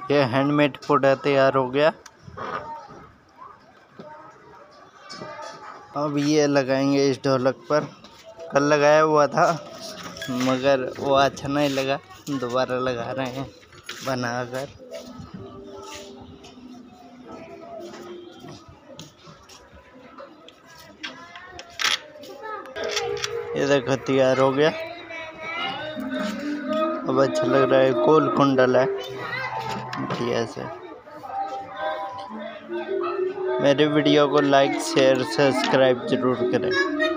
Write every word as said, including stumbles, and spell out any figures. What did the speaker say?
ये हैंडमेड पुडा तैयार हो गया। अब ये लगाएंगे इस ढोलक पर। कल लगाया हुआ था मगर वो अच्छा नहीं लगा, दोबारा लगा रहे हैं बनाकर। ये देखो तैयार हो गया। अब अच्छा लग रहा है, गोल कुंडल है बढ़िया से। मेरे वीडियो को लाइक शेयर सब्सक्राइब जरूर करें।